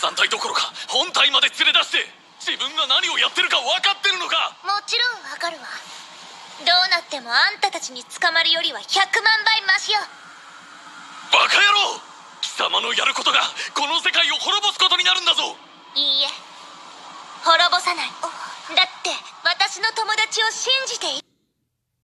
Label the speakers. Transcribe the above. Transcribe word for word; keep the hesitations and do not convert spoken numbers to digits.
Speaker 1: 団体どころか本体まで連れ出して自分が何をやってるか分かってるのか。
Speaker 2: もちろん分かるわ。どうなってもあんたたちに捕まるよりはひゃくまんばいマシよ。
Speaker 1: バカ野郎、貴様のやることがこの世界を滅ぼすことになるんだぞ。
Speaker 2: いいえ、滅ぼさない。だって私の友達を信じてい